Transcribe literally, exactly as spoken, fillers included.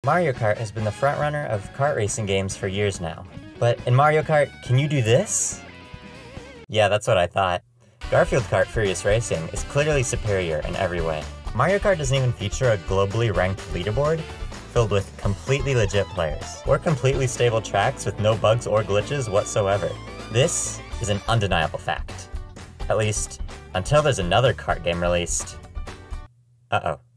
Mario Kart has been the frontrunner of kart racing games for years now. But in Mario Kart, can you do this? Yeah, that's what I thought. Garfield Kart Furious Racing is clearly superior in every way. Mario Kart doesn't even feature a globally ranked leaderboard filled with completely legit players, or completely stable tracks with no bugs or glitches whatsoever. This is an undeniable fact. At least, until there's another kart game released. Uh-oh.